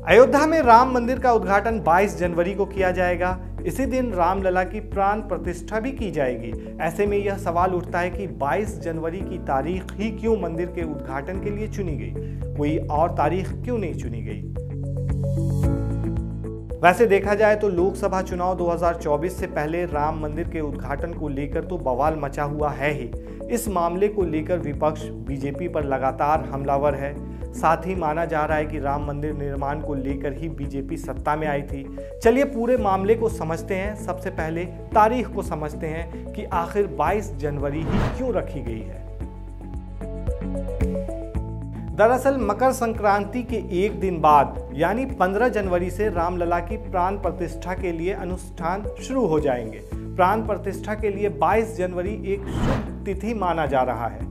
अयोध्या में राम मंदिर का उद्घाटन 22 जनवरी को किया जाएगा। इसी दिन रामलला की प्राण प्रतिष्ठा भी की जाएगी। ऐसे में यह सवाल उठता है कि 22 जनवरी की तारीख ही क्यों मंदिर के उद्घाटन के लिए चुनी गई, कोई और तारीख क्यों नहीं चुनी गई। वैसे देखा जाए तो लोकसभा चुनाव 2024 से पहले राम मंदिर के उद्घाटन को लेकर तो बवाल मचा हुआ है ही। इस मामले को लेकर विपक्ष बीजेपी पर लगातार हमलावर है। साथ ही माना जा रहा है कि राम मंदिर निर्माण को लेकर ही बीजेपी सत्ता में आई थी। चलिए पूरे मामले को समझते हैं। सबसे पहले तारीख को समझते हैं कि आखिर 22 जनवरी ही क्यों रखी गई है। दरअसल मकर संक्रांति के एक दिन बाद यानी 15 जनवरी से रामलला की प्राण प्रतिष्ठा के लिए अनुष्ठान शुरू हो जाएंगे। प्राण प्रतिष्ठा के लिए 22 जनवरी एक शुभ तिथि माना जा रहा है।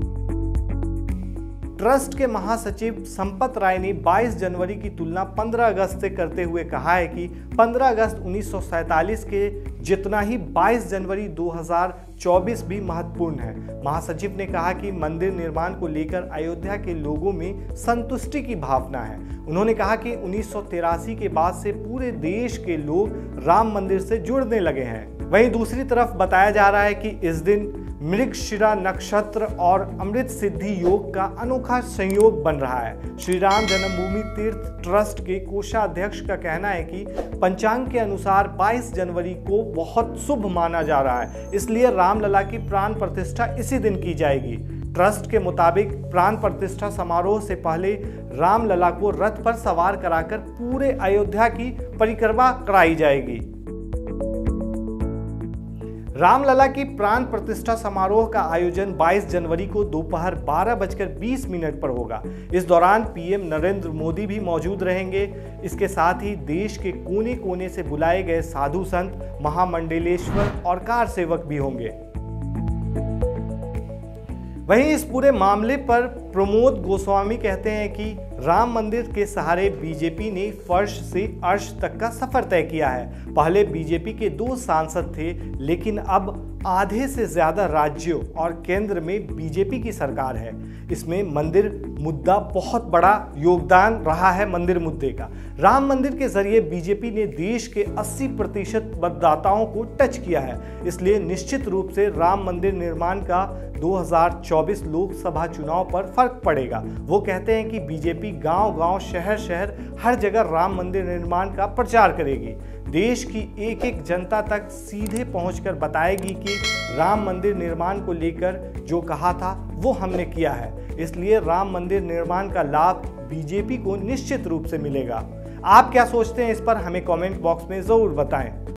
ट्रस्ट के महासचिव संपत राय ने 22 जनवरी की तुलना 15 अगस्त से करते हुए कहा है कि 15 अगस्त 1947 के जितना ही 22 जनवरी 2024 भी महत्वपूर्ण है। महासचिव ने कहा कि मंदिर निर्माण को लेकर अयोध्या के लोगों में संतुष्टि की भावना है। उन्होंने कहा कि 1983 के बाद से पूरे देश के लोग राम मंदिर से जुड़ने लगे हैं। वहीं दूसरी तरफ बताया जा रहा है कि इस दिन मृगशिरा नक्षत्र और अमृत सिद्धि योग का अनोखा संयोग बन रहा है। श्री राम जन्मभूमि तीर्थ ट्रस्ट के कोषाध्यक्ष का कहना है कि पंचांग के अनुसार 22 जनवरी को बहुत शुभ माना जा रहा है, इसलिए रामलला की प्राण प्रतिष्ठा इसी दिन की जाएगी। ट्रस्ट के मुताबिक प्राण प्रतिष्ठा समारोह से पहले रामलला को रथ पर सवार कराकर पूरे अयोध्या की परिक्रमा कराई जाएगी। रामलला की प्राण प्रतिष्ठा समारोह का आयोजन 22 जनवरी को दोपहर 12:20 पर होगा। इस दौरान पीएम नरेंद्र मोदी भी मौजूद रहेंगे। इसके साथ ही देश के कोने कोने से बुलाए गए साधु संत, महामंडलेश्वर और कार सेवक भी होंगे। वहीं इस पूरे मामले पर प्रमोद गोस्वामी कहते हैं कि राम मंदिर के सहारे बीजेपी ने फर्श से अर्श तक का सफर तय किया है। पहले बीजेपी के 2 सांसद थे, लेकिन अब आधे से ज्यादा राज्यों और केंद्र में बीजेपी की सरकार है। इसमें मंदिर मुद्दा बहुत बड़ा योगदान रहा है। मंदिर मुद्दे का राम मंदिर के जरिए बीजेपी ने देश के 80% मतदाताओं को टच किया है। इसलिए निश्चित रूप से राम मंदिर निर्माण का 2024 लोकसभा चुनाव पर फर्क पड़ेगा। वो कहते हैं कि बीजेपी गांव-गांव, शहर-शहर हर जगह राम मंदिर निर्माण का प्रचार करेगी। देश की एक-एक जनता तक सीधे पहुंचकर बताएगी कि राम मंदिर निर्माण को लेकर जो कहा था वो हमने किया है। इसलिए राम मंदिर निर्माण का लाभ बीजेपी को निश्चित रूप से मिलेगा। आप क्या सोचते हैं इस पर हमें कमेंट बॉक्स में जरूर बताएं।